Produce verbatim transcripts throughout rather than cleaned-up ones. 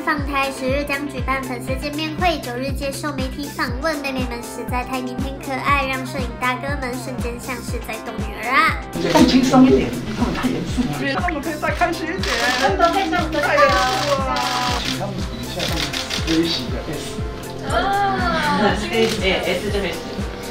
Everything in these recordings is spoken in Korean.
访台十日将举办粉丝见面会，九日接受媒体访问，妹妹们实在太腼腆可爱，让摄影大哥们瞬间像是在逗女儿啊！ 放轻松一点，他们太严肃了，觉得他们可以再开心一点。真的太像太严肃了，请他们比一下他们微型的 S。啊，对对 S 就 S。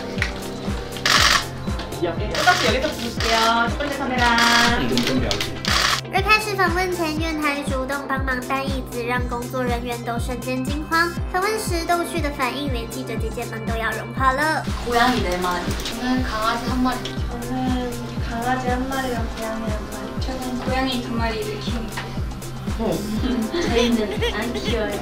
一样。到时有一个指标，첫 번째 카메라。嗯，更了解。 而开始访问前，院台主动帮忙搬椅子，让工作人员都瞬间惊慌。访问时逗趣的反应，连记者姐姐们都要融化了。 고양이 네 마리. 저는 강아지 한 마리. 저는 강아지 한 마리랑 고양이 한 마리. 저는 고양이 두 마리를 키웁니다. 저희는 안 키워요.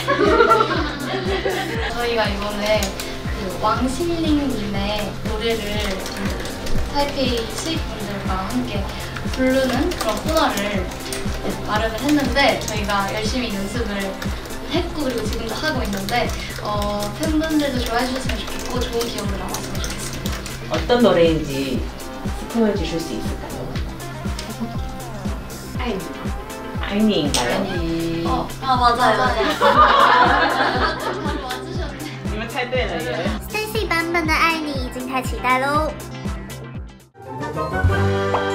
저희가 이번에 그 왕실링님의 노래를 타이페이 수입분들과 함께 부르는 그런 코너를 마련을 했는데 저희가 열심히 연습을 했고 그리고 지금도 하고 있는데 어, 팬분들도 좋아해 주셨으면 좋겠고 좋은 기억으로 남았으면 좋겠습니다. 어떤 노래인지 스포해 주실 수 있을까요? 아이니. 아이니인가요? 아이니. 어, 아 맞아요. 맞아요. 맞으셨네. 你们猜对了耶 Stacy 版本的爱你已经太期待喽！